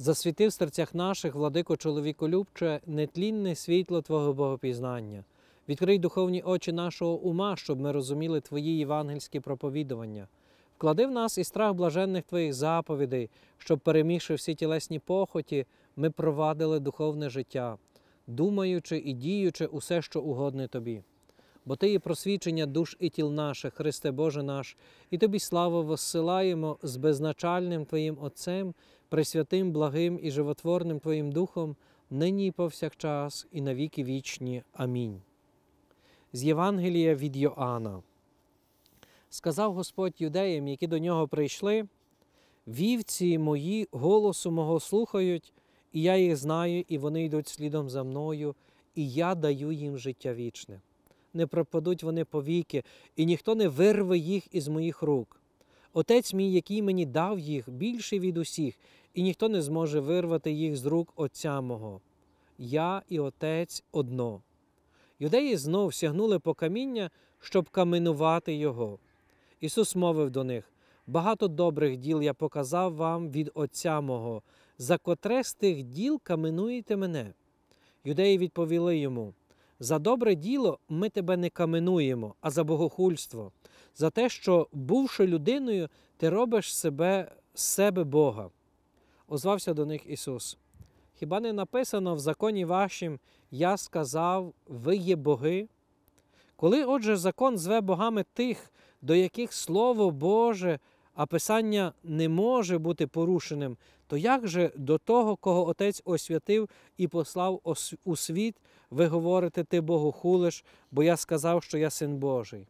Засвіти в серцях наших, владико чоловіколюбче, нетлінне світло Твого богопізнання. Відкрий духовні очі нашого ума, щоб ми розуміли Твої євангельські проповідування. Вклади в нас і страх блаженних Твоїх заповідей, щоб, перемігши всі тілесні похоті, ми провадили духовне життя, думаючи і діючи усе, що угодне Тобі. Бо Ти є просвічення душ і тіл наших, Христе Боже наш, і Тобі славу воссилаємо з беззначальним Твоїм Отцем, пресвятим, благим і животворним Твоїм Духом, нині і повсякчас, і на віки вічні. Амінь. З Євангелія від Йоанна. Сказав Господь юдеям, які до Нього прийшли: «Вівці мої голосу мого слухають, і я їх знаю, і вони йдуть слідом за мною, і я даю їм життя вічне. Не пропадуть вони повіки, і ніхто не вирве їх із моїх рук. Отець мій, який мені дав їх, більший від усіх, і ніхто не зможе вирвати їх з рук Отця мого. Я і Отець одно». Юдеї знов сягнули по каміння, щоб каменувати його. Ісус мовив до них: «Багато добрих діл я показав вам від Отця мого. За котре з тих діл каменуєте мене?» Юдеї відповіли йому: «За добре діло ми тебе не каменуємо, а за богохульство, за те, що, бувши людиною, ти робиш з себе Бога». Озвався до них Ісус: «Хіба не написано в законі вашім: я сказав, ви є боги? Коли, отже, закон зве богами тих, до яких Слово Боже, а Писання не може бути порушеним, то як же до того, кого Отець освятив і послав у світ, ви говорите: ти Богу хулиш, бо я сказав, що я Син Божий?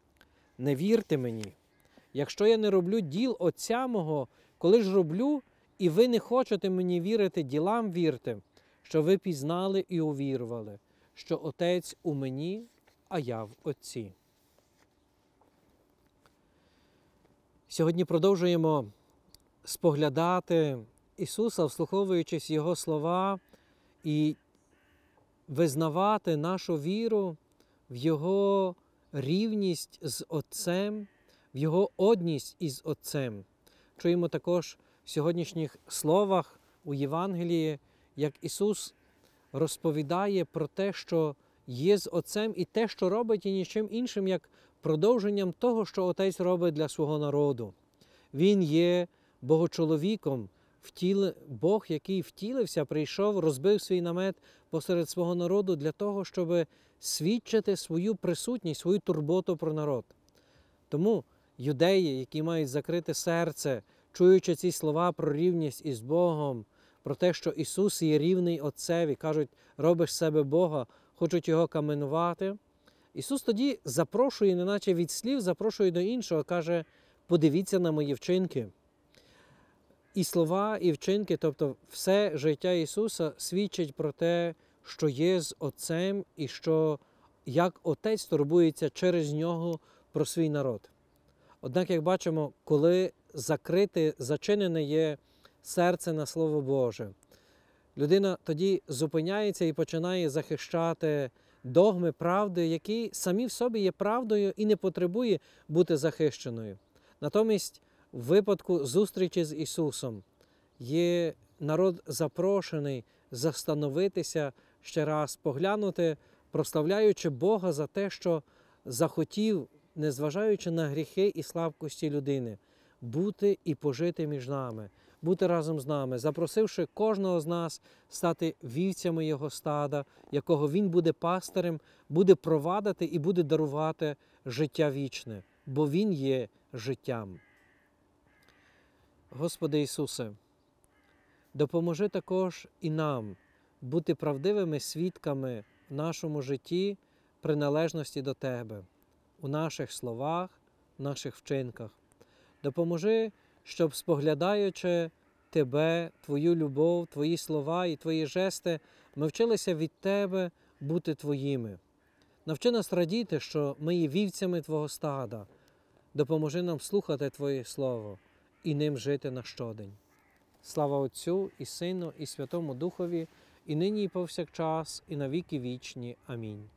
Не вірте мені. Якщо я не роблю діл Отця мого, коли ж роблю, і ви не хочете мені вірити, ділам вірте, що ви пізнали і увірували, що Отець у мені, а я в Отці». Сьогодні продовжуємо споглядати Ісуса, вслуховуючись Його слова, і визнавати нашу віру в Його рівність з Отцем, в Його одність із Отцем. Чуємо також в сьогоднішніх словах у Євангелії, як Ісус розповідає про те, що є з Отцем, і те, що робить, і нічим іншим, як продовженням того, що Отець робить для свого народу. Він є Богочоловіком, Бог, який втілився, прийшов, розбив свій намет посеред свого народу для того, щоб свідчити свою присутність, свою турботу про народ. Тому юдеї, які мають закрите серце, чуючи ці слова про рівність із Богом, про те, що Ісус є рівний Отцеві, кажуть: робиш з себе Бога, хочуть Його каменувати. Ісус тоді запрошує, неначе від слів, запрошує до іншого, каже: подивіться на мої вчинки. І слова, і вчинки, тобто все життя Ісуса свідчить про те, що є з Отцем і що як Отець турбується через Нього про свій народ. Однак, як бачимо, коли закрите, зачинене є серце на Слово Боже, людина тоді зупиняється і починає захищати догми правди, які самі в собі є правдою і не потребує бути захищеною. Натомість, в випадку зустрічі з Ісусом є народ запрошений застановитися ще раз, поглянути, прославляючи Бога за те, що захотів, незважаючи на гріхи і слабкості людини, бути і пожити між нами, бути разом з нами, запросивши кожного з нас стати вівцями Його стада, якого Він буде пастирем, буде провадити і буде дарувати життя вічне, бо Він є життям. Господи Ісусе, допоможи також і нам бути правдивими свідками в нашому житті приналежності до Тебе, у наших словах, в наших вчинках. Допоможи, щоб, споглядаючи Тебе, Твою любов, Твої слова і Твої жести, ми вчилися від Тебе бути Твоїми. Навчи нас радіти, що ми є вівцями Твого стада. Допоможи нам слухати Твоє Слово і ним жити на щодень. Слава Отцю і Сину і Святому Духові, і нині і повсякчас, і на віки вічні. Амінь.